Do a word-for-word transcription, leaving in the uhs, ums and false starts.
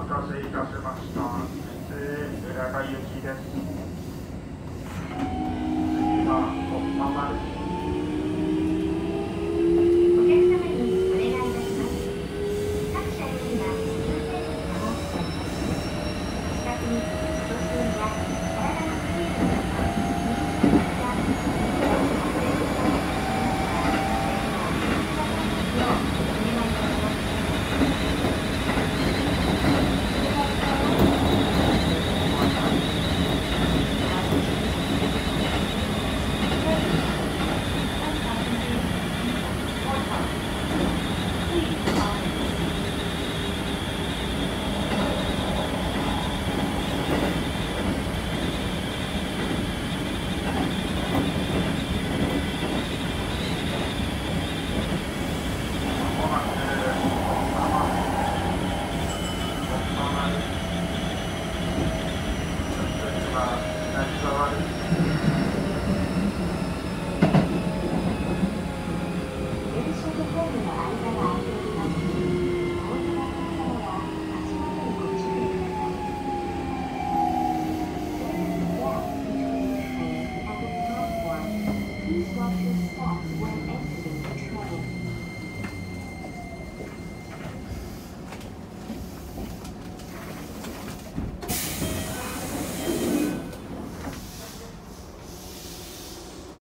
たせいたしました。えー、浦賀行きです。次は突破丸。 お客様にお願いいたします。各車両には優先席が設けてあります。視覚に突風や体の不自由な方、右下や左下に発生する場合が電車とホームの間が